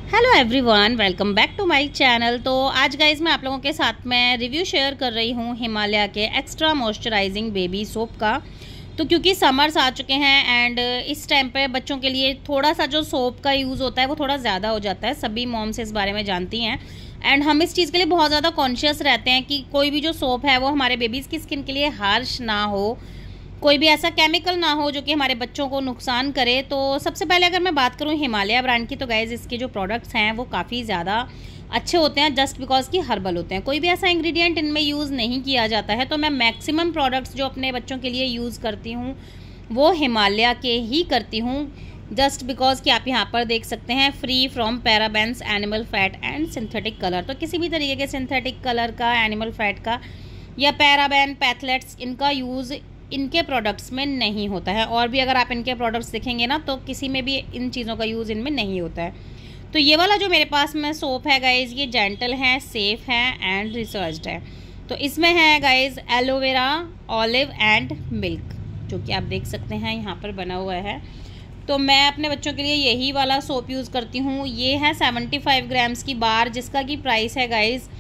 Hello everyone, welcome back to my channel. तो आज guys मैं आप लोगों के साथ में रिव्यू शेयर कर रही हूँ हिमालय के एक्स्ट्रा मॉइस्चराइजिंग बेबी सोप का। तो क्योंकि समर्स आ चुके हैं एंड इस टाइम पे बच्चों के लिए थोड़ा सा जो सोप का यूज़ होता है वो थोड़ा ज़्यादा हो जाता है। सभी मॉम्स इस बारे में जानती हैं एंड हम इस चीज़ के लिए बहुत ज़्यादा कॉन्शियस रहते हैं कि कोई भी जो सोप है वो हमारे बेबीज़ की स्किन के लिए हार्श ना हो, कोई भी ऐसा केमिकल ना हो जो कि हमारे बच्चों को नुकसान करे। तो सबसे पहले अगर मैं बात करूं हिमालय ब्रांड की, तो गाइज़ इसके जो प्रोडक्ट्स हैं वो काफ़ी ज़्यादा अच्छे होते हैं जस्ट बिकॉज कि हर्बल होते हैं। कोई भी ऐसा इंग्रेडिएंट इनमें यूज़ नहीं किया जाता है। तो मैं मैक्सिमम प्रोडक्ट्स जो अपने बच्चों के लिए यूज़ करती हूँ वो हिमालय के ही करती हूँ, जस्ट बिकॉज कि आप यहाँ पर देख सकते हैं free from parabens, animal fat and synthetic colour. तो किसी भी तरीके के सिंथेटिक कलर का, एनिमल फैट का या पैराबेन, पैथलेट्स, इनका यूज़ इनके प्रोडक्ट्स में नहीं होता है। और भी अगर आप इनके प्रोडक्ट्स देखेंगे ना तो किसी में भी इन चीज़ों का यूज़ इनमें नहीं होता है। तो ये वाला जो मेरे पास में सोप है गाइज़, ये जेंटल है, सेफ़ है एंड रिसर्च्ड है। तो इसमें है guys aloe vera, olive and milk, जो कि आप देख सकते हैं यहाँ पर बना हुआ है। तो मैं अपने बच्चों के लिए यही वाला सोप यूज़ करती हूँ। ये है 75 ग्राम्स की बार, जिसका कि प्राइस है गाइज़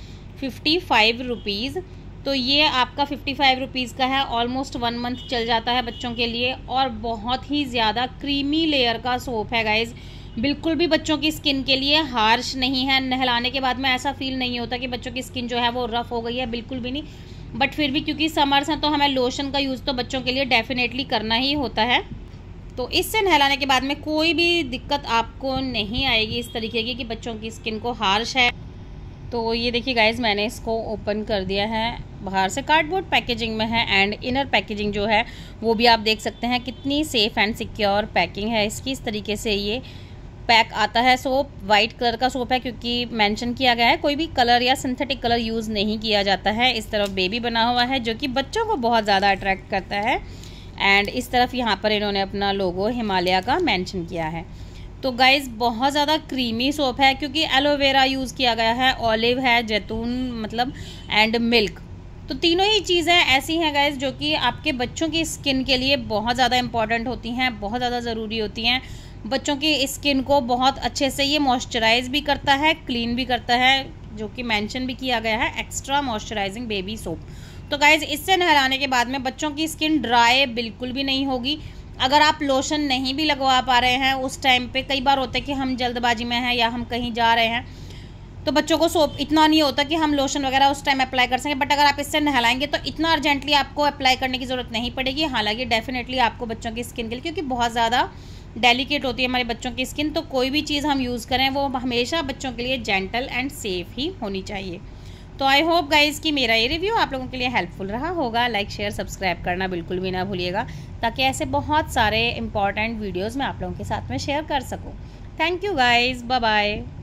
55 रुपीज़। तो ये आपका 55 रुपीज़ का है। ऑलमोस्ट 1 मंथ चल जाता है बच्चों के लिए और बहुत ही ज़्यादा क्रीमी लेयर का सोप है गाइज़। बिल्कुल भी बच्चों की स्किन के लिए हार्श नहीं है। नहलाने के बाद में ऐसा फील नहीं होता कि बच्चों की स्किन जो है वो रफ़ हो गई है, बिल्कुल भी नहीं। बट फिर भी क्योंकि समर्स हैं तो हमें लोशन का यूज़ तो बच्चों के लिए डेफिनेटली करना ही होता है। तो इससे नहलाने के बाद में कोई भी दिक्कत आपको नहीं आएगी इस तरीके की कि बच्चों की स्किन को हार्श है। तो ये देखिए गाइज़, मैंने इसको ओपन कर दिया है। बाहर से कार्डबोर्ड पैकेजिंग में है एंड इनर पैकेजिंग जो है वो भी आप देख सकते हैं कितनी सेफ़ एंड सिक्योर पैकिंग है इसकी। इस तरीके से ये पैक आता है। सोप वाइट कलर का सोप है क्योंकि मेंशन किया गया है कोई भी कलर या सिंथेटिक कलर यूज़ नहीं किया जाता है। इस तरफ बेबी बना हुआ है जो कि बच्चों को बहुत ज़्यादा अट्रैक्ट करता है एंड इस तरफ यहाँ पर इन्होंने अपना लोगो हिमालय का मेंशन किया है। तो गाइज़ बहुत ज़्यादा क्रीमी सोप है क्योंकि एलोवेरा यूज़ किया गया है, ऑलिव है, जैतून मतलब एंड मिल्क। तो तीनों ही चीज़ें ऐसी हैं गाइज़ जो कि आपके बच्चों की स्किन के लिए बहुत ज़्यादा इंपॉर्टेंट होती हैं, बहुत ज़्यादा ज़रूरी होती हैं। बच्चों की स्किन को बहुत अच्छे से ये मॉइस्चराइज भी करता है, क्लीन भी करता है, जो कि मेंशन भी किया गया है एक्स्ट्रा मॉइस्चराइजिंग बेबी सोप। तो गाइज़ इससे नहलाने के बाद में बच्चों की स्किन ड्राई बिल्कुल भी नहीं होगी। अगर आप लोशन नहीं भी लगवा पा रहे हैं उस टाइम पे, कई बार होता है कि हम जल्दबाजी में हैं या हम कहीं जा रहे हैं तो बच्चों को सोप इतना नहीं होता कि हम लोशन वगैरह उस टाइम अप्लाई कर सकें। बट अगर आप इससे नहलाएंगे तो इतना अर्जेंटली आपको अप्लाई करने की ज़रूरत नहीं पड़ेगी। हालांकि डेफिनेटली आपको बच्चों की स्किन के लिए, क्योंकि बहुत ज़्यादा डेलिकेट होती है हमारे बच्चों की स्किन, तो कोई भी चीज़ हम यूज़ करें वो हमेशा बच्चों के लिए जेंटल एंड सेफ़ ही होनी चाहिए। तो आई होप गाइज़ कि मेरा ये रिव्यू आप लोगों के लिए हेल्पफुल रहा होगा। लाइक, शेयर, सब्सक्राइब करना बिल्कुल भी ना भूलिएगा ताकि ऐसे बहुत सारे इंपॉर्टेंट वीडियोस मैं आप लोगों के साथ में शेयर कर सकूं। Thank you guys, bye bye.